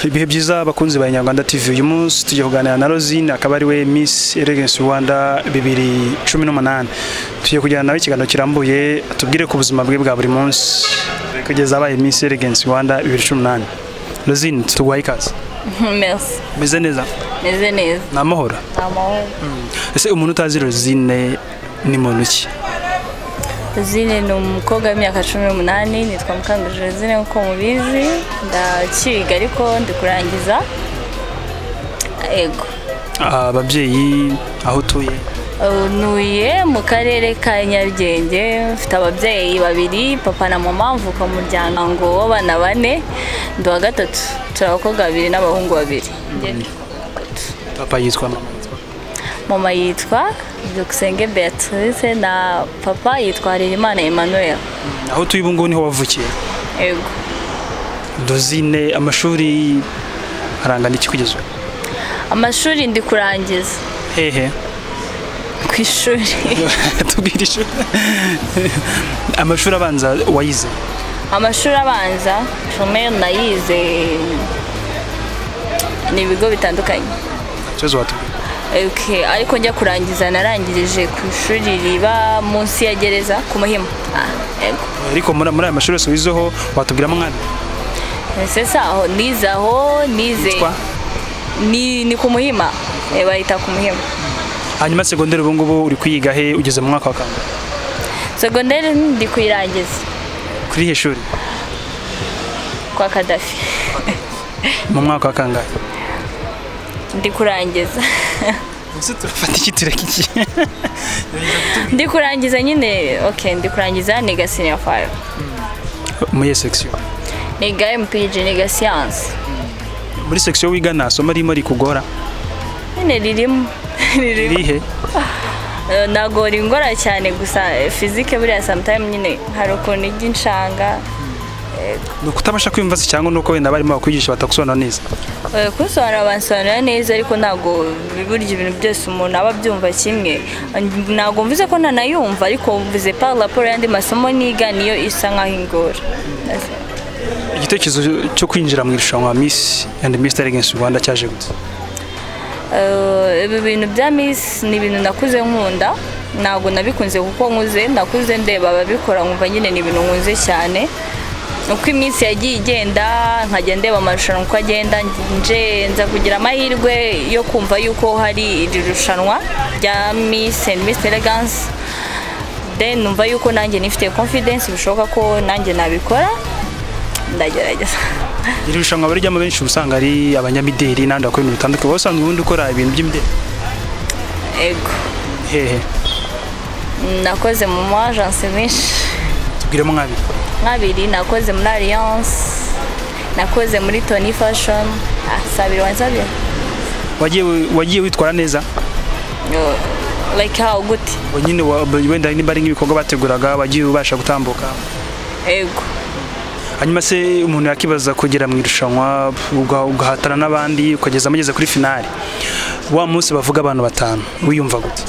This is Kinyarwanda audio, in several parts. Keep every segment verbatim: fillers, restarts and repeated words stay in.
ibihe byiza bakunzi ba Inyarwanda T V. Uyu munsi tugiye kuganira na Rosine, akaba ari we Miss Elegance Rwanda bibiri cumi n'umunani. Tugiye kujyana nawe ikiganiro kirambuye atubwire ku buzima bwe bwa buri munsi kugeza abaye Miss Elegance Rwanda bibiri cumi n'umunani. Rosine, tuguhaye ikaze. Merci. Meze neza? Meze neza. Namahoro? Namahoro. Ese umuntu utazi Rosine ni muntu ki? Rosine ni umukobwa w'imyaka cumi n'umunani, nitwa Mukanguje Rosine uko mubizi, ndakiga ariko ndi kurangiza. Ego. Ababyeyi aho utuye? Nuye mu karere ka Nyarugenge, mfite ababyeyi babiri, papa na mama, mvuka mu muryango w'abana bane, ndi wa gatatu, turi abakobwa babiri n'abahungu babiri. Papa yitwa mama? Mama yitwa Dukisenge Beatrice na papa yitwa Harerimana Emmanuel. Aho tuyi bungu niho wavukiye? Ego. Rosine, amashuri arangana iki kugeza? Amashuri ndi kurangiza. Hehe? Ku ishuri. Tubwire ishuri. Amashuri abanza wayize? Amashuri abanza primaire nayize ni ibigo bitandukanye. Cyo watubwira? Okay, ariko njya kurangiza narangirije ku ishuri riba munsi ya gereza ku Muhima. Ah, ego. Ariko muri muri aya mashuri yose wizeho watubwiramo mwana? Sesa aho nizaho nize. Ni ni ku Muhima. E bayita ku Muhima. Hanyuma secondaire ubu ngubu uri kwiga he, ugeze mu mwaka wa kangahe? Secondaire ndi kuyirangiza. Kuri he shuri? Kwa Kadafi. Mu mwaka wa kangahe? Ndi kurangiza. Ese turafata iki tureka iki? Ndi kurangiza nyine, okay, ndi kurangiza niga senior five. Muri section? Niga M P G, niga science. Muri section wiga na somo rimo rikugora? Nyine ririmo. Ririhe? Nago ringora cyane gusa physique buriya sometimes nyine hari ukuntu ijinshanga. No kutabasha kwimvaza cyangwa nuko wenda barimo bakwigisha batakusobanura neza? Eh kusobanura abansobanura neza ariko nago biburya ibintu byose umuntu aba byumva kimwe. Nago mvuze ko nanayumva ariko mvuze par rapport yandi masomo niga niyo isa nkaho ingora. Igitekerezo cyo kwinjira mu irushanwa Miss and Miss Elegance Rwanda cyaje gute? Eh ibi bintu bya Miss ni ibintu nakuze nkunda, nago nabikunze kuko nkuze nakuze ndeba ababikora nkumva nyine ni ibintu nkunze cyane. Uko iminsi yagiye igenda nkajya ndeba amarushanwa uko agenda nje nza kugira amahirwe yo kumva yuko hari irushanwa rya Miss and Miss Elegance, then numva yuko nanjye nifite confidence bishoboka ko nanjye nabikora ndagerageza. Irushanwa bari ryama benshi usanga ari abanyamideli nandi bakora ibintu bitandukanye, wasanzwe ubundi ukora ibintu by'imideli? Ego. Hehe? Nakoze mu agence menshi. Tubwiremo nk'abiri. Nk'abiri nakoze muri Alliance, nakoze muri Tony Fashion. Ah, sabiri wanzabye. Wagiye wagiye witwara neza? Like how good? Wanyine wenda nimba ari nk'ibikorwa bateguraga wagiye ubasha gutambuka? Ego. Hanyuma se umuntu yakibaza kugera mu irushanwa ugahatana n'abandi ukageza amageze kuri finale, wa munsi bavuga abantu batanu wiyumva gute?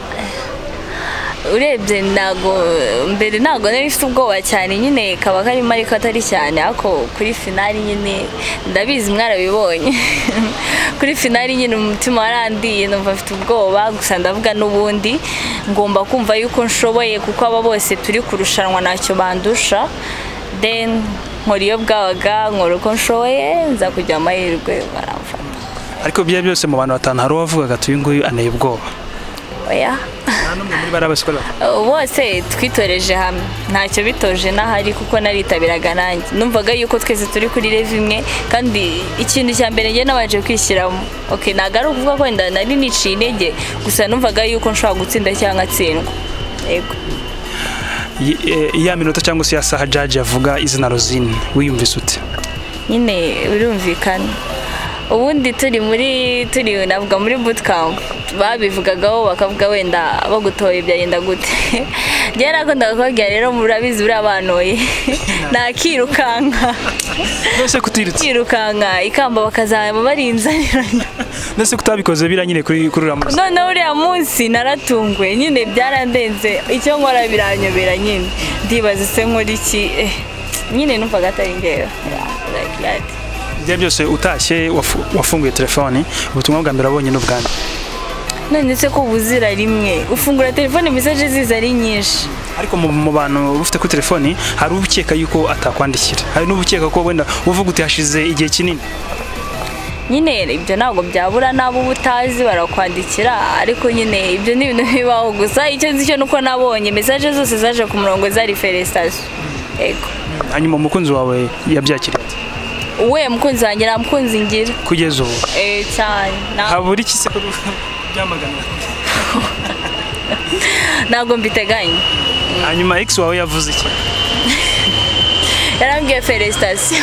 Urebye nago mbere nago nabifite ubwoba cyane nyine kaba karimo ariko atari cyane, ako kuri finale nyine ndabizi mwarabibonye. Kuri finale nyine umutima warandiye numva mfite ubwoba, gusa ndavuga n'ubundi ngomba kumva yuko nshoboye kuko aba bose turi kurushanwa ntacyo bandusha, then nkora iyo bwabaga nkora uko nshoboye nza kujya amahirwe baramfata. Ariko bya byose mu bantu batanu hari uwavugaga tuyi nguyu anaye ubwoba? Oya. Namwe muri barabasikola? Bose twitoreje hamwe, ntacyo bitoje nahari kuko naritabiraga nanjye. Numvaga yuko twese turi kuri level imwe kandi ikintu cya mbere nge nabaje kwishyiramo. Okay, nagaru kuvuga ko wenda nari niciye intege, gusa numvaga yuko nshobora gutsinda cyangwa atsindwa. Yego. Ya minota cyangwa se ya saha judge yavuga izina Rosine wiyumvise ute? Nyine birumvikana. Ubundi turi muri turi navuga muri bootcamp babivugagaho bakavuga wenda bagutoye byagenda gute. Ngiye nakondaga kubabwira rero murabizi uri abanoye nakirukanka. Nese kutirutse kirukanka ikamba bakazaba barinzaniranye. Nese kutabikoze bira nyine kuri kuri ramuzi? None uriya munsi naratungwe nyine byarandenze icyo nkora biranyobera nyine ndibaza se nkora iki nyine numvaga atari ngero like that. ibyo byose utashye wafunguye telefone ubutumwa bwa mbere abonye n'ubwande none se ko buzira rimwe ufungura telefone message ziza ari nyinshi ariko mu bantu ufite ku telefone hari ubukeka yuko atakwandikira hari n'ubukeka ko wenda uvuga uti hashize igihe kinini nyine ibyo ntabwo byabura nabo ubutazi barakwandikira ariko nyine ibyo ni ibintu bibaho gusa icyo nzi cyo nuko nabonye message zose zaje ku murongo zari felicitation ego hanyuma umukunzi wawe yabyakiriye we mukunzi wanjye na mukunzi ngira kugeza ubu eh cyane habura iki se byamagana ntabwo mbiteganya hanyuma ex wawe yavuze iki yarambwiye felicitation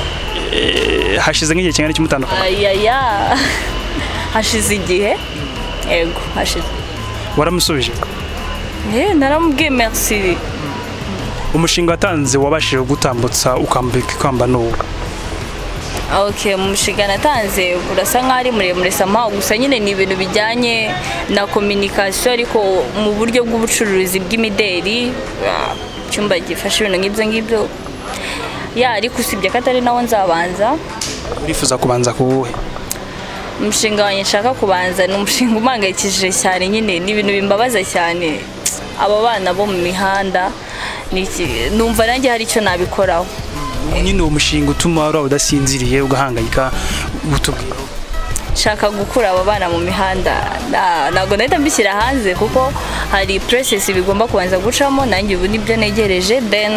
hashize nk'igihe kingana cy'umutandukano ayaya hashize igihe ego hashize waramusubije eh naramubwiye merci umushinga watanze wabashije gutambutsa ukambika kwamba n'uwo okay umushinga natanze urasa nkaho ari muremure sama gusa nyine ni ibintu bijyanye na communication ariko mu buryo bw'ubucuruzi bw'imideri cyumba gifasha ibintu nk'ibyo ngibyo ya ariko usibye ko atari nawo nzabanza urifuza kubanza kuwuhe umushinga wanjye nshaka kubanza ni umushinga umangayikishije cyane nyine ni ibintu bimbabaza cyane aba bana bo mu mihanda numva nanjye hari icyo nabikoraho nyine uwo mushinga utuma wari udasinziriye ugahangayika gutubwira nshaka gukura aba bana mu mihanda ntabwo nahita mbishyira hanze kuko hari process bigomba kubanza gucamo nanjye ubu nibyo negereje then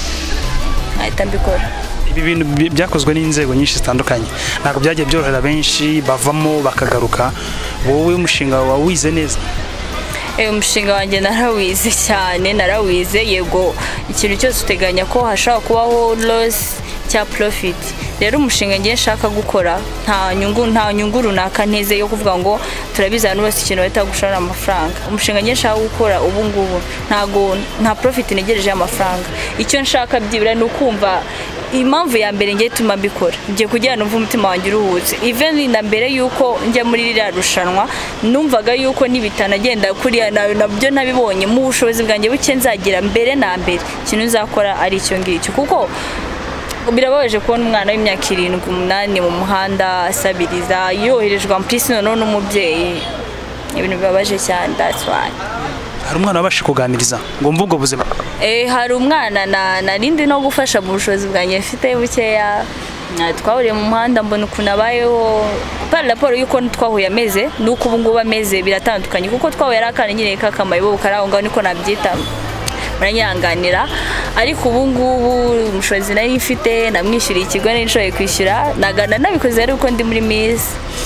nahita mbikora ibi bintu byakozwe n'inzego nyinshi zitandukanye ntabwo byagiye byorohera benshi bavamo bakagaruka wowe umushinga wawe wize neza umushinga wanjye narawize cyane narawize yego ikintu cyose uteganya ko hashobora kubaho loss cya profit rero umushinga ngiye nshaka gukora nta nyungu nta nyungu runaka nteze yo kuvuga ngo turabizana bose ikintu bahita gushora amafaranga umushinga ngiye nshaka gukora ubu ngubu ntago nta profit negereje y'amafaranga icyo nshaka byibura ni ukumva impamvu ya mbere ngiye tuma mbikora ngiye kugira numva umutima wanjye uruhutse even na mbere yuko njya muri ririya rushanwa numvaga yuko nibitanagenda kuriya nabyo nabibonye mu bushobozi bwanjye buke nzagira mbere na mbere ikintu nzakora ari icyo ngicyo kuko birababaje kubona umwana w'imyaka irindwi umunani mu muhanda asabiriza yoherejwe ampulisi noneho n'umubyeyi ibintu bibabaje cyane that's why hari umwana wabashe kuganiriza ngo mvugo buzima eh hari umwana na narindi no gufasha mu bushobozi bwanjye mfite bukeya twahuriye mu muhanda mbona ukuntu abayeho par rapport yuko twahuye ameze nuko ubu ngubu ameze biratandukanye kuko twahuye ari akana nyine kakamaye bo karaho niko nabyita muranyanganira ariko ubu ngubu umushobozi nari mfite namwishyuriye ikigo nishoboye kwishyura nagana nabikoze ari uko ndi muri Miss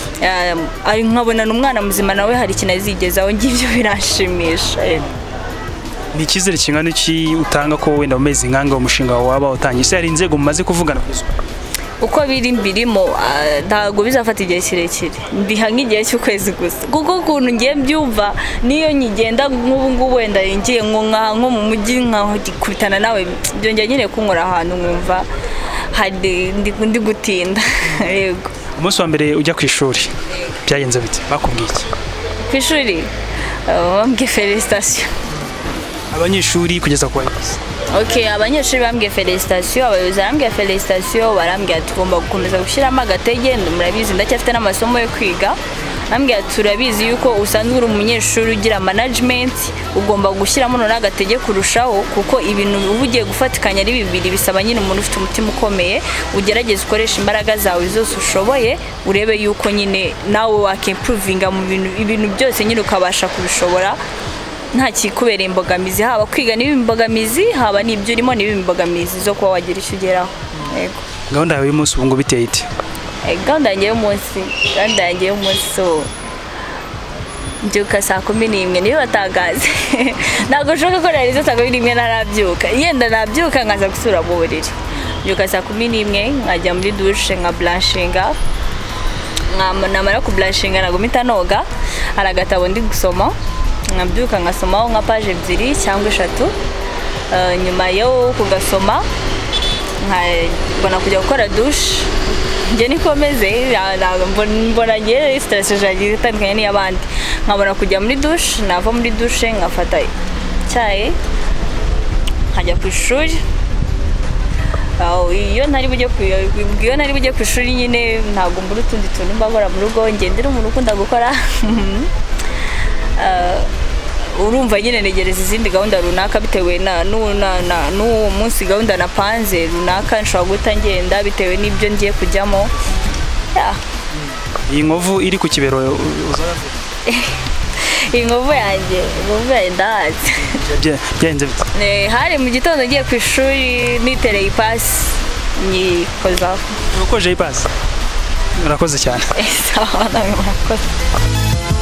ari nkabona n'umwana muzima nawe hari ikintu azigezaho ngibyo birashimisha ni ikizere kingana iki utanga ko wenda umeze nkanga umushinga waba utangiye se hari inzego mumaze kuvugana kuzo uko biri mbirimo ntago bizafata igihe kirekire mbiha nk'igihe cy'ukwezi gusa kuko ukuntu ngiye mbyumva niyo nyigenda nk'ubu ngubu wenda ngiye nko nko mu mujyi nkaho kubitana nawe byongera nyine kunkora ahantu nkumva hari ndi gutinda yego umunsi wa mbere ujya ku ishuri byagenze bite bakubwiye iki ku ishuri bambwiye felicitation abanyeshuri kugeza ku bayobozi okay abanyeshuri bambwiye felicitation abayobozi bambwiye felicitation barambwiye tugomba gukomeza gushyiramo agatege murabizi ndacyafite n'amasomo yo kwiga bambwiye turabizi yuko usanzwe uri umunyeshuri ugira management ugomba gushyiramo none agatege kurushaho kuko ibintu uba ugiye gufatikanya ari bibiri bisaba nyine umuntu ufite umutima ukomeye ugerageza ukoresha imbaraga zawe zose ushoboye urebe yuko nyine nawe wakimprovinga mu bintu ibintu byose nyine ukabasha kubishobora nta kikubera imbogamizi haba kwiga n'ibimbogamizi haba n'ibyo urimo n'ibimbogamizi zo kuba wagira icyo ugeraho yego gahunda yawe y'umunsi ubu ngo biteye ite gahunda yanjye y'umunsi gahunda yanjye y'umunsi mbyuka saa kumi n'imwe niyo batangaze ntabwo nshobora ko narizo saa kumi n'imwe narabyuka yenda nabyuka nkaza gusura mu buriri mbyuka saa kumi n'imwe nkajya muri dushe nka blanshinga namara ku blanshinga ntabwo mpita noga hari agatabo ndi gusoma nkabyuka nkasomaho nka page ebyiri cyangwa eshatu nyuma yo kugasoma nkabona kujya gukora dushe njye nikomeze mbona ngewe strategy itandukanye n'iy'abandi nkabona kujya muri dushe nava muri dushe nkafata icyayi nkajya ku ishuri aho iyo ntari bujye ku iyo ntari bujye ku ishuri nyine ntabwo mbura utundi tuntu mbakora mu rugo ngendera umuntu ukunda gukora urumva nyine negereza izindi gahunda runaka bitewe na n'uwo munsi gahunda napanze runaka nshobora guhita ngenda bitewe n'ibyo ngiye kujyamo. iyi nkovu iri ku kibero inkovu yanjye inkovu yanjye ndahazi byagenze bite? hari mu gitondo ngiye ku ishuri nitereye ipasi nyikozaho. ukoje ipasi? urakoze cyane. sawa nawe murakoze.